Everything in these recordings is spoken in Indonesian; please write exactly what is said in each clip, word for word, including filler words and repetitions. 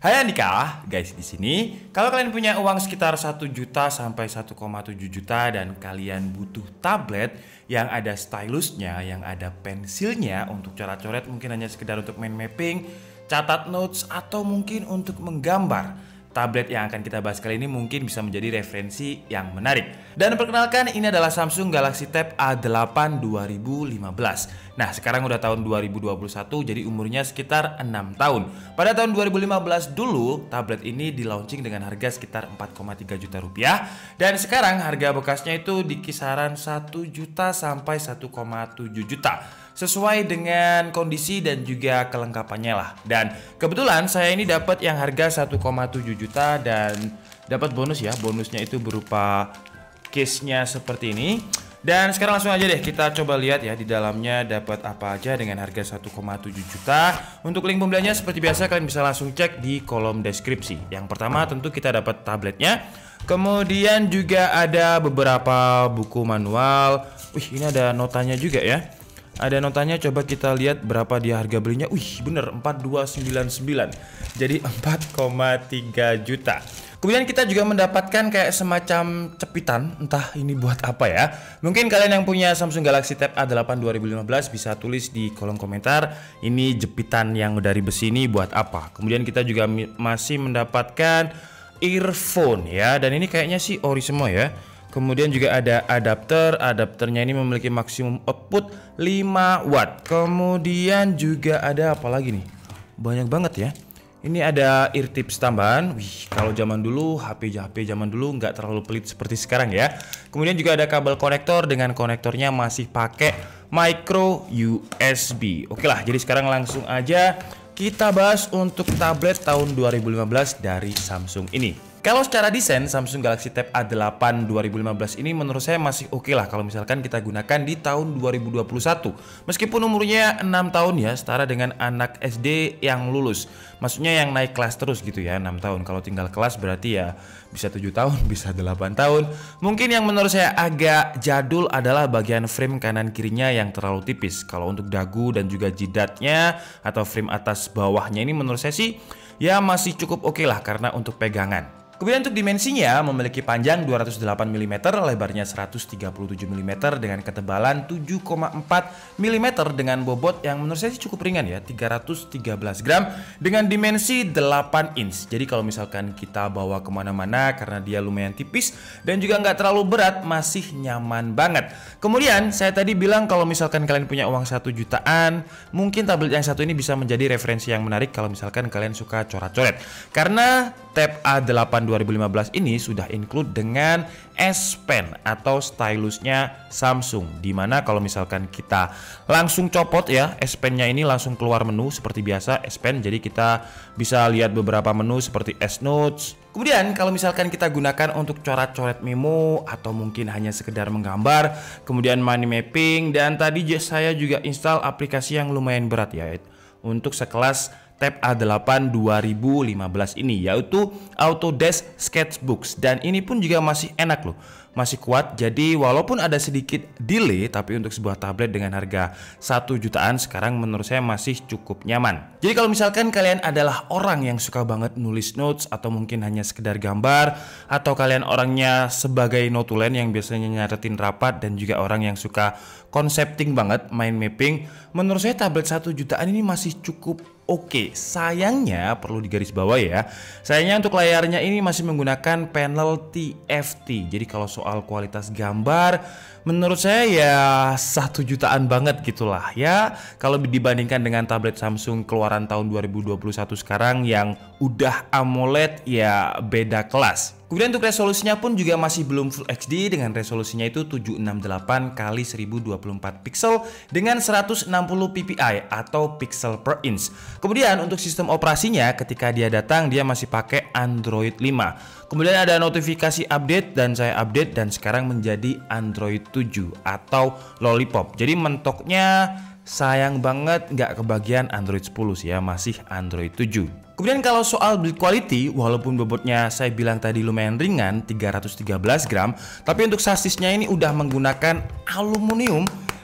Hai Andika, guys di sini. Kalau kalian punya uang sekitar satu juta sampai satu koma tujuh juta dan kalian butuh tablet yang ada stylusnya, yang ada pensilnya untuk coret-coret, mungkin hanya sekedar untuk main mapping, catat notes atau mungkin untuk menggambar. Tablet yang akan kita bahas kali ini mungkin bisa menjadi referensi yang menarik. Dan perkenalkan, ini adalah Samsung Galaxy Tab A delapan dua ribu lima belas. Nah, sekarang udah tahun dua ribu dua puluh satu, jadi umurnya sekitar enam tahun. Pada tahun dua ribu lima belas dulu, tablet ini di launching dengan harga sekitar empat koma tiga juta rupiah. Dan sekarang harga bekasnya itu di kisaran satu juta sampai satu koma tujuh juta. Sesuai dengan kondisi dan juga kelengkapannya lah. Dan kebetulan saya ini dapat yang harga satu koma tujuh juta dan dapat bonus ya. Bonusnya itu berupa case-nya seperti ini. Dan sekarang langsung aja deh kita coba lihat ya di dalamnya dapat apa aja dengan harga satu koma tujuh juta. Untuk link pembeliannya seperti biasa kalian bisa langsung cek di kolom deskripsi. Yang pertama tentu kita dapat tabletnya. Kemudian juga ada beberapa buku manual. Wih, ini ada notanya juga ya. Ada notanya, coba kita lihat berapa dia harga belinya. Wih, bener empat dua sembilan sembilan. Jadi empat koma tiga juta. Kemudian kita juga mendapatkan kayak semacam cepitan, entah ini buat apa ya. Mungkin kalian yang punya Samsung Galaxy Tab A delapan dua ribu lima belas bisa tulis di kolom komentar, ini jepitan yang dari besi ini buat apa. Kemudian kita juga masih mendapatkan earphone ya, dan ini kayaknya sih ori semua ya. Kemudian juga ada adapter, adapternya ini memiliki maksimum output lima watt. Kemudian juga ada apa lagi nih? Banyak banget ya. Ini ada ear tips tambahan. Wih, kalau zaman dulu H P H P zaman dulu nggak terlalu pelit seperti sekarang ya. Kemudian juga ada kabel konektor, dengan konektornya masih pakai micro U S B. Oke lah, jadi sekarang langsung aja kita bahas untuk tablet tahun dua ribu lima belas dari Samsung ini. Kalau secara desain, Samsung Galaxy Tab A delapan dua ribu lima belas ini menurut saya masih oke okay lah kalau misalkan kita gunakan di tahun dua ribu dua puluh satu. Meskipun umurnya enam tahun ya, setara dengan anak S D yang lulus. Maksudnya yang naik kelas terus gitu ya, enam tahun. Kalau tinggal kelas berarti ya bisa tujuh tahun, bisa delapan tahun. Mungkin yang menurut saya agak jadul adalah bagian frame kanan kirinya yang terlalu tipis. Kalau untuk dagu dan juga jidatnya atau frame atas bawahnya ini menurut saya sih ya masih cukup oke okay lah karena untuk pegangan. Kemudian untuk dimensinya memiliki panjang dua ratus delapan milimeter, lebarnya seratus tiga puluh tujuh milimeter dengan ketebalan tujuh koma empat milimeter dengan bobot yang menurut saya sih cukup ringan ya, tiga ratus tiga belas gram dengan dimensi delapan inch. Jadi kalau misalkan kita bawa kemana-mana karena dia lumayan tipis dan juga nggak terlalu berat, masih nyaman banget. Kemudian saya tadi bilang kalau misalkan kalian punya uang satu jutaan, mungkin tablet yang satu ini bisa menjadi referensi yang menarik kalau misalkan kalian suka coret-coret. Karena Tab A delapan dua ribu lima belas ini sudah include dengan S Pen atau stylusnya Samsung, dimana kalau misalkan kita langsung copot ya S Pen-nya ini langsung keluar menu seperti biasa S Pen, jadi kita bisa lihat beberapa menu seperti S Notes. Kemudian kalau misalkan kita gunakan untuk coret-coret memo atau mungkin hanya sekedar menggambar, kemudian money mapping, dan tadi saya juga install aplikasi yang lumayan berat ya untuk sekelas Tab A delapan dua ribu lima belas ini, yaitu Autodesk Sketchbooks, dan ini pun juga masih enak loh, masih kuat. Jadi walaupun ada sedikit delay, tapi untuk sebuah tablet dengan harga satu jutaan sekarang menurut saya masih cukup nyaman. Jadi kalau misalkan kalian adalah orang yang suka banget nulis notes atau mungkin hanya sekedar gambar, atau kalian orangnya sebagai notulen yang biasanya nyatetin rapat dan juga orang yang suka concepting banget, mind mapping, menurut saya tablet satu jutaan ini masih cukup oke. Sayangnya perlu digarisbawahi ya, sayangnya untuk layarnya ini masih menggunakan panel T F T. Jadi kalau soal kualitas gambar menurut saya ya satu jutaan banget gitulah ya. Kalau dibandingkan dengan tablet Samsung keluaran tahun dua ribu dua puluh satu sekarang yang udah AMOLED ya beda kelas. Kemudian untuk resolusinya pun juga masih belum Full H D, dengan resolusinya itu tujuh enam delapan kali seribu dua puluh empat pixel dengan seratus enam puluh ppi atau pixel per inch. Kemudian untuk sistem operasinya ketika dia datang dia masih pakai Android lima. Kemudian ada notifikasi update dan saya update dan sekarang menjadi Android tujuh atau Lollipop. Jadi mentoknya sayang banget nggak kebagian Android sepuluh sih ya, masih Android tujuh. Kemudian kalau soal build quality, walaupun bobotnya saya bilang tadi lumayan ringan tiga ratus tiga belas gram, tapi untuk sasisnya ini udah menggunakan aluminium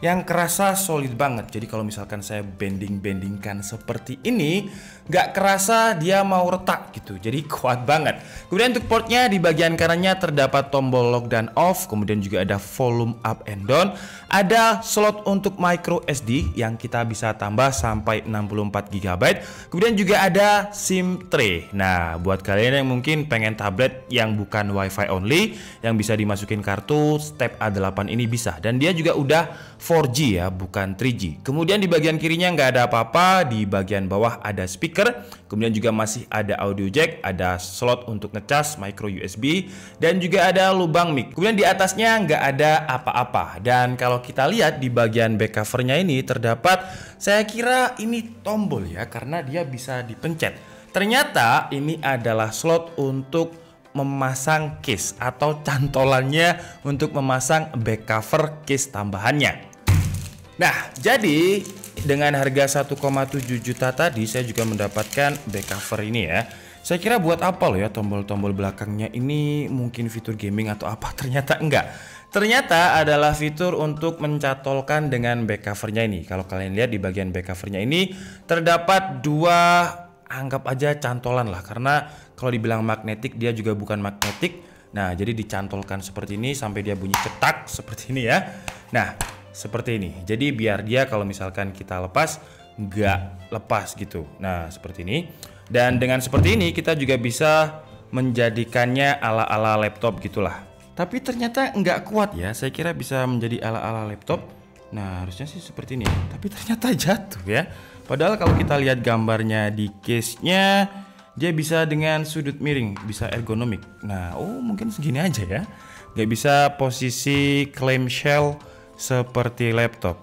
yang kerasa solid banget. Jadi kalau misalkan saya bending-bendingkan seperti ini, nggak kerasa dia mau retak gitu. Jadi kuat banget. Kemudian untuk portnya di bagian kanannya terdapat tombol lock dan off. Kemudian juga ada volume up and down. Ada slot untuk micro S D yang kita bisa tambah sampai enam puluh empat giga byte. Kemudian juga ada SIM tray. Nah, buat kalian yang mungkin pengen tablet yang bukan Wi-Fi only, yang bisa dimasukin kartu Step A delapan ini bisa. Dan dia juga udah four G ya, bukan three G. Kemudian di bagian kirinya nggak ada apa-apa. Di bagian bawah ada speaker. Kemudian juga masih ada audio jack, ada slot untuk ngecas micro U S B, dan juga ada lubang mic. Kemudian di atasnya nggak ada apa-apa. Dan kalau kita lihat di bagian back covernya ini terdapat, saya kira ini tombol ya, karena dia bisa dipencet. Ternyata ini adalah slot untuk memasang case atau cantolannya untuk memasang back cover case tambahannya. Nah, jadi dengan harga satu koma tujuh juta tadi saya juga mendapatkan back cover ini ya. Saya kira buat apa loh ya tombol-tombol belakangnya ini, mungkin fitur gaming atau apa, ternyata enggak. Ternyata adalah fitur untuk mencatolkan dengan back covernya ini. Kalau kalian lihat di bagian back covernya ini terdapat dua, anggap aja cantolan lah, karena kalau dibilang magnetik dia juga bukan magnetik. Nah, jadi dicantolkan seperti ini sampai dia bunyi cetak seperti ini ya. Nah, seperti ini. Jadi biar dia kalau misalkan kita lepas nggak lepas gitu. Nah, seperti ini. Dan dengan seperti ini kita juga bisa menjadikannya ala-ala laptop gitulah. Tapi ternyata nggak kuat ya. Saya kira bisa menjadi ala-ala laptop. Nah, harusnya sih seperti ini. Tapi ternyata jatuh ya. Padahal kalau kita lihat gambarnya di case-nya, dia bisa dengan sudut miring, bisa ergonomik. Nah, oh mungkin segini aja ya. Nggak bisa posisi clamshell seperti laptop.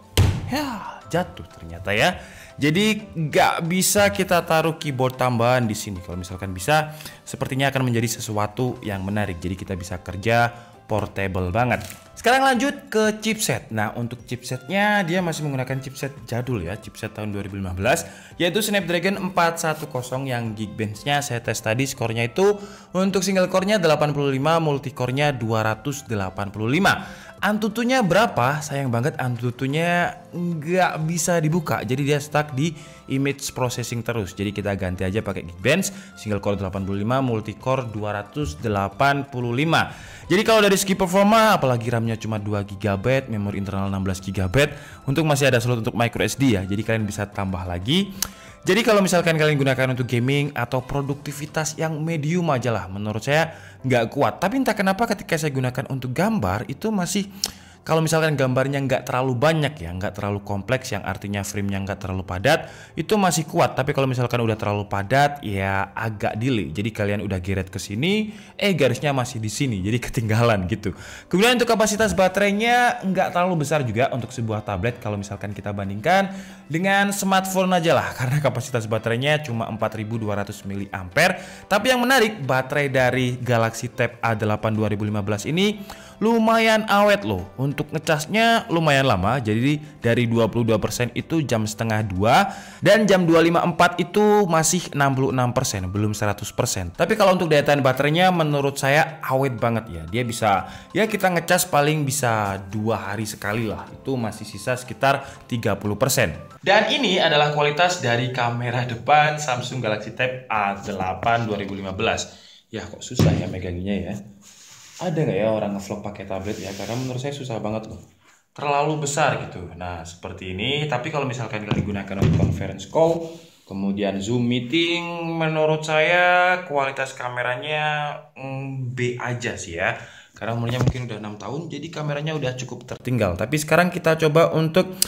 Ya, jatuh ternyata ya. Jadi nggak bisa kita taruh keyboard tambahan di sini. Kalau misalkan bisa, sepertinya akan menjadi sesuatu yang menarik. Jadi kita bisa kerja portable banget. Sekarang lanjut ke chipset. Nah, untuk chipsetnya dia masih menggunakan chipset jadul ya, chipset tahun dua ribu lima belas, yaitu Snapdragon empat seratus yang Geekbench-nya saya tes tadi, skornya itu untuk single core-nya delapan puluh lima, multi core-nya dua ratus delapan puluh lima. Antutunya berapa? Sayang banget antutunya nggak bisa dibuka, jadi dia stuck di image processing terus. Jadi kita ganti aja pakai Geekbench, single core delapan puluh lima, multi core dua ratus delapan puluh lima. Jadi kalau dari segi performa, apalagi RAM-nya cuma dua giga byte, memori internal enam belas giga byte, untuk masih ada slot untuk micro S D ya. Jadi kalian bisa tambah lagi. Jadi kalau misalkan kalian gunakan untuk gaming atau produktivitas yang medium aja lah, menurut saya nggak kuat. Tapi entah kenapa ketika saya gunakan untuk gambar itu masih, kalau misalkan gambarnya nggak terlalu banyak ya, nggak terlalu kompleks, yang artinya frame-nya nggak terlalu padat, itu masih kuat. Tapi kalau misalkan udah terlalu padat, ya agak delay. Jadi kalian udah geret ke sini, eh garisnya masih di sini, jadi ketinggalan gitu. Kemudian untuk kapasitas baterainya nggak terlalu besar juga untuk sebuah tablet kalau misalkan kita bandingkan dengan smartphone aja lah, karena kapasitas baterainya cuma empat ribu dua ratus miliampere hora. Tapi yang menarik, baterai dari Galaxy Tab A delapan dua ribu lima belas ini lumayan awet loh. Untuk ngecasnya lumayan lama, jadi dari dua puluh dua persen itu jam setengah dua, dan jam dua lima empat itu masih enam puluh enam persen, belum seratus persen. Tapi kalau untuk daya tahan baterainya menurut saya awet banget ya. Dia bisa, ya kita ngecas paling bisa dua hari sekali lah, itu masih sisa sekitar tiga puluh persen. Dan ini adalah kualitas dari kamera depan Samsung Galaxy Tab A delapan dua ribu lima belas. Ya kok susah ya meganginya ya. Ada nggak ya orang ngevlog pakai tablet ya? Karena menurut saya susah banget loh. Terlalu besar gitu. Nah seperti ini. Tapi kalau misalkan kalian gunakan untuk conference call, kemudian Zoom meeting, menurut saya kualitas kameranya mm, B aja sih ya. Karena umurnya mungkin udah enam tahun, jadi kameranya udah cukup tertinggal. Tapi sekarang kita coba untuk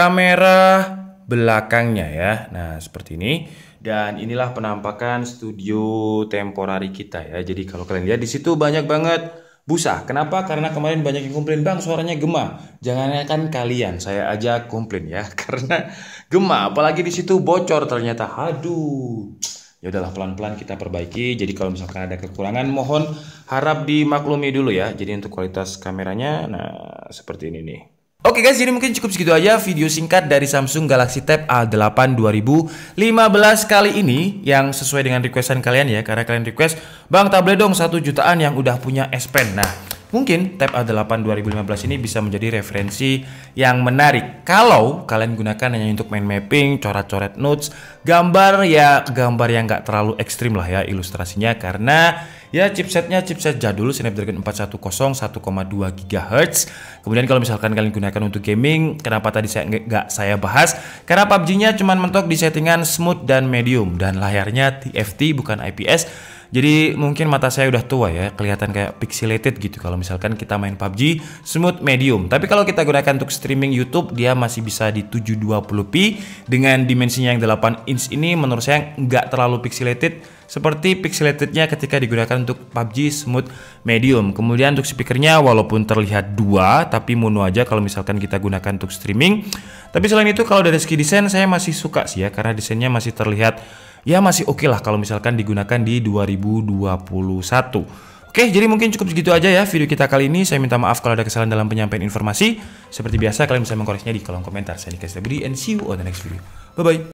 kamera belakangnya ya. Nah seperti ini. Dan inilah penampakan studio temporary kita ya. Jadi kalau kalian lihat di situ banyak banget busa. Kenapa? Karena kemarin banyak yang komplain, "Bang, suaranya gema." Jangankan kalian, saya aja komplain ya. Karena gema, apalagi di situ bocor ternyata. Aduh. Ya udahlah, pelan-pelan kita perbaiki. Jadi kalau misalkan ada kekurangan, mohon harap dimaklumi dulu ya. Jadi untuk kualitas kameranya, nah seperti ini nih. Oke guys, jadi mungkin cukup segitu aja video singkat dari Samsung Galaxy Tab A delapan dua ribu lima belas kali ini, yang sesuai dengan requestan kalian ya. Karena kalian request, "Bang, tablet dong satu jutaan yang udah punya S Pen." Nah, Mungkin Tab A delapan dua ribu lima belas ini bisa menjadi referensi yang menarik kalau kalian gunakan hanya untuk main mapping, coret-coret notes, gambar ya gambar yang nggak terlalu ekstrim lah ya ilustrasinya, karena ya chipsetnya chipset jadul Snapdragon empat satu nol satu koma dua gigahertz. Kemudian kalau misalkan kalian gunakan untuk gaming, kenapa tadi saya nggak saya bahas? Karena P U B G-nya cuma mentok di settingan smooth dan medium, dan layarnya T F T bukan I P S. Jadi mungkin mata saya udah tua ya, kelihatan kayak pixelated gitu kalau misalkan kita main P U B G smooth medium. Tapi kalau kita gunakan untuk streaming YouTube, dia masih bisa di tujuh dua puluh p dengan dimensinya yang delapan inch ini. Menurut saya nggak terlalu pixelated seperti pixelatednya ketika digunakan untuk P U B G smooth medium. Kemudian untuk speakernya walaupun terlihat dua, tapi mono aja kalau misalkan kita gunakan untuk streaming. Tapi selain itu kalau dari segi desain saya masih suka sih ya, karena desainnya masih terlihat ya masih oke okay lah kalau misalkan digunakan di dua ribu dua puluh satu. Oke, jadi mungkin cukup segitu aja ya video kita kali ini. Saya minta maaf kalau ada kesalahan dalam penyampaian informasi. Seperti biasa kalian bisa mengkoreksinya di kolom komentar. Saya Dika Setabudi and see you on the next video. Bye bye.